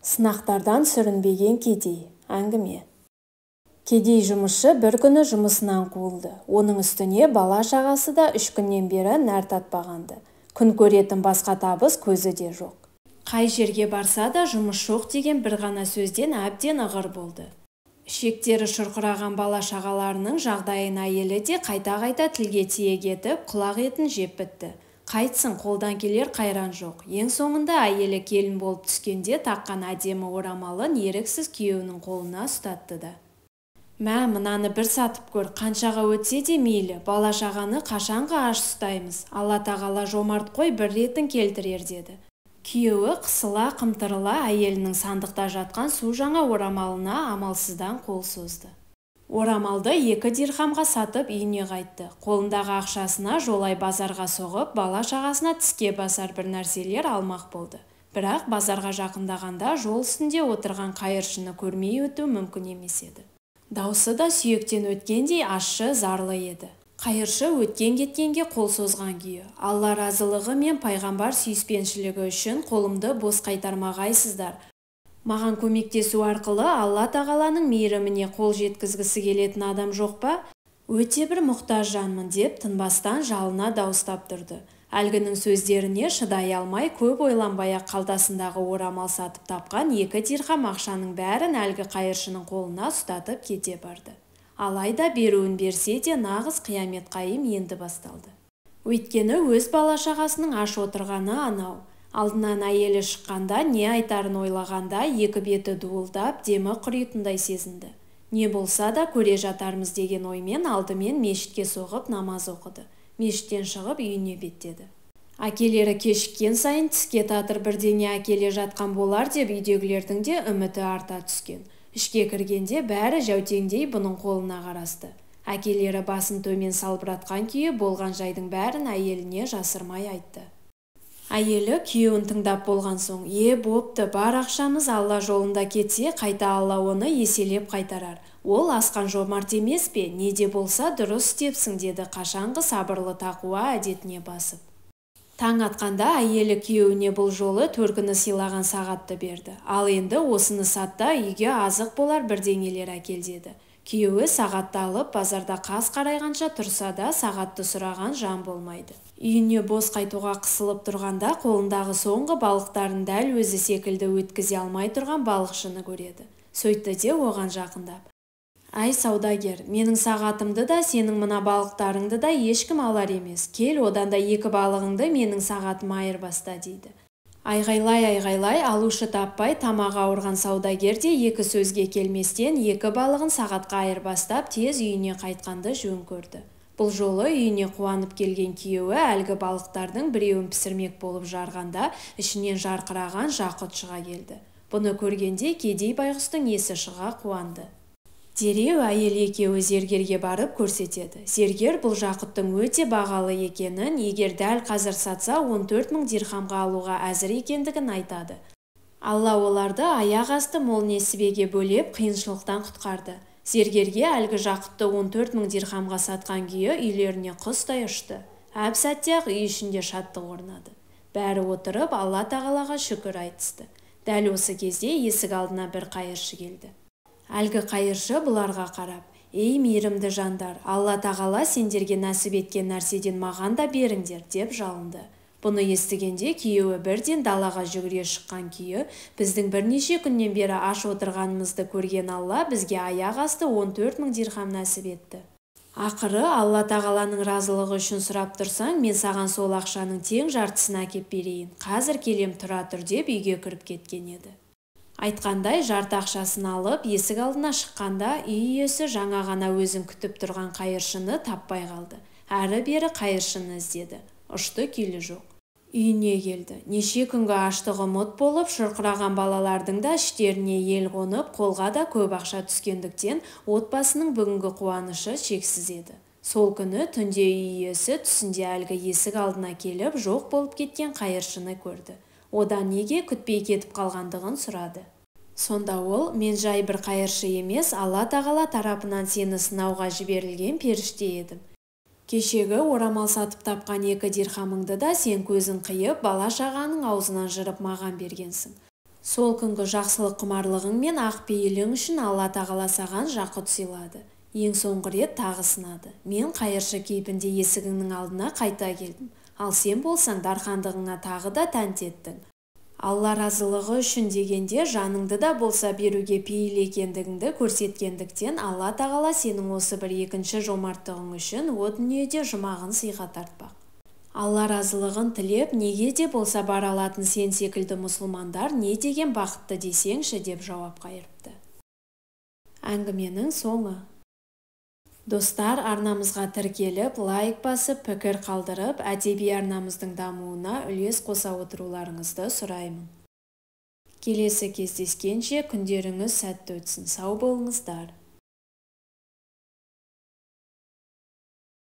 Сынақтардан сүрінбеген кедей. Әңгіме. Кедей жұмысшы бір күні жұмысынан қуылды. Оның үстіне бала-шағасы да 3 күннен бері нәр татпағанды. Күн көретін басқа табыс көзі де жоқ. Қай жерге барса да жұмыс жоқ деген бір ғана сөзден әбден ығыр болды. Ішектері шұрқыраған бала-шағаларының жағдайын әйелі де қайта-қайта тілге тиек етіп, құлақ етін жеп бітті. Қайтсын, қолдан келер қайран жоқ. Ең соңында әйелі келін болып түскенде таққан әдемі орамалын еріксіз күйеуінің қолына ұстатты да. Мә, мынаны бір сатып көр, қаншаға өтсе де мейлі, бала-шағаны қашанға аш ұстаймыз. Алла тағала жомарт қой, бір ретін келтірер деді. Күйеуі қысыла қымтырыла әйелінің сандықта жатқан су жаңа орамалына амалсыздан қол созды. Орамалды 2 дирхамға сатып үйіне қайтты. Қолындағы ақшасына жолай базарға соғып, бала-шағасына тіске басар бір нәрселер алмақ болды. Бірақ базарға жақындағанда жол үстінде отырған қайыршыны көрмей өту мүмкін емес еді. Даусы да сүйектен өткендей ащы, зарлы еді. Қайыршы өткен-кеткенге қол созған күйі: Алла разылығы мен пайғамбар сүйіспеншілігі үшін қолымды бос қайтармағайсыздар. Маған көмектесу арқылы Алла тағаланың мейіріміне қол жеткізгісі келетін адам жоқ па? Өте бір мұқтаж жанмын деп тынбастан жалына дауыстап тұрды. Әлгінің сөздеріне шыдай алмай, көп ойланбай-ақ қалтасындағы орамал сатып тапқан 2 дирхам ақшаның бәрін әлгі қайыршының қолына ұстатып кете барды. Алайда беруін берсе де нағыз қиямет қайым енді басталды. Өйткені өз бала-шағасының аш отырғаны анау. Алдынан әйелі шыққанда не айтарын ойлағанда 2 беті дуылдап, демі құритындай сезінді. Не болса да көре жатармыз деген оймен алдымен мешітке соғып намаз оқыды. Мешіттен шығып үйіне беттеді. Әкелері кешіккен сайын тіске татыр бірдеңе әкеле жатқан болар деп үйдегілердің де үміті арта түскен. Ішке кіргенде бәрі жәутеңдей бұның қолына қарасты. Әкелері басын төмен салбыратқан күйі болған жайдың бәрін әйеліне жасырмай айтты. Әйелі күйеуін тыңдап болған соң: бопты, бар ақшамыз Алла жолында кетсе, қайта Алла оны еселеп қайтарар. Ол асқан жомарт емес пе? Не де болса дұрыс істепсің, деді қашанғы сабырлы тақуа әдетіне басып. Таң атқанда әйелі күйеуіне бұл жолы төркіні сыйлаған сағатты берді. Ал енді осыны сатта, үйге азық болар бірдеңелер әкел деді. Күйеуі сағатты алып базарда қас қарайғанша тұрса да сағатты сұраған жан болмайды. Үйіне бос қайтуға қысылып тұрғанда қолындағы соңғы балықтарын дәл өзі секілді өткізе алмай тұрған балықшыны көреді. Сөйтті де оған жақындап: Ай саудагер, менің сағатымды да сенің мына балықтарыңды да ешкім алар емес. Кел, одан да 2 балығыңды менің сағатыма айырбаста дейді. Айғайлай алушы таппай тамағы ауырған саудагер де 2 сөзге келместен 2 балығын сағатқа айырбастап тез үйіне қайтқанды жөн көрді. Бұл жолы үйіне қуанып келген күйеуі әлгі балықтардың біреуін пісірмек болып жарғанда ішінен жарқыраған жақұт шыға келді. Бұны көргенде кедей байғұстың есі шыға қуанды. Дереу әйел екеуі зергерге барып көрсетеді. Зергер бұл жақұттың өте бағалы екенін, егер дәл қазір сатса 14.000 дирхамға алуға әзір екендігін айтады. Алла оларды аяқ асты мол несібеге бөлеп қиыншылықтан құтқарды. Зергерге әлгі жақұтты 14.000 дирхамға сатқан күйі үйлеріне құстай ұшты. Әп сәтте-ақ үй ішінде шаттық орнады. Бәрі отырып Алла тағалаға шүкір айтысты. Дәл осы кезде есік алдына бір қайыршы келді. Әлгі қайыршы бұларға қарап: Ей мейірімді жандар, Алла тағала сендерге нәсіп еткен нәрседен маған да беріңдер, деп жалынды. Бұны естігенде күйеуі бірден далаға жүгіре шыққан күйі: Біздің бірнеше күннен бері аш отырғанымызды көрген Алла бізге аяқ асты 14.000 дирхам нәсіп етті. Ақыры Алла тағаланың разылығы үшін сұрап тұрсаң, мен саған сол ақшаның тең жартысын әкеп берейін. Қазір келем, тұра тұр, деп үйге кіріп кеткен еді. Айтқандай жарты ақшасын алып есік алдына шыққанда үй иесі жаңа ғана өзін күтіп тұрған қайыршыны таппай қалды. Әрі-бері қайыршыны іздеді. Ұшты күйлі жоқ. Үйіне келді. Неше күнгі аштығы ұмыт болып, шұрқыраған балалардың да іштеріне ел қонып, қолға да көп ақша түскендіктен отбасының бүгінгі қуанышы шексіз еді. Сол күні түнде үй иесі түсінде әлгі есік алдына келіп, жоқ болып кеткен қайыршыны көрді. Одан неге күтпей кетіп қалғандығын сұрады. Сонда ол: Мен жай бір қайыршы емес, Алла тағала тарапынан сені сынауға жіберілген періште едім. Кешегі орамал сатып тапқан 2 дирхамыңды да сен көзін қиып бала-шағаның аузынан жырып маған бергенсің. Сол күнгі жақсылық құмарлығың мен ақ пейілің үшін Алла тағала саған жақұт сыйлады. Ең соңғы рет тағы сынады. Мен қайыршы кейпінде есігіңнің алдына қайта келдім. Ал сен болсаң дархандығыңа тағы да тәнті еттің. Алла разылығы үшін дегенде жаныңды да болса беруге пейіл екендігіңді көрсеткендіктен Алла тағала сенің осы бір екінші жомарттығың үшін о дүниеде жұмағын сыйға тартпақ. Алла разылығын тілеп, неге де болса бара алатын сен секілді мұсылмандар не деген бақытты десеңші деп жауап қайырыпты. Әңгіменің соңы. Достар, арнамызға тіркеліп, лайк басып, пікір қалдырып, әдеби арнамыздың дамуына үлес қоса отыруларыңызды сұраймын. Келесі кездескенше күндеріңіз сәтті өтсін, сау болыңыздар.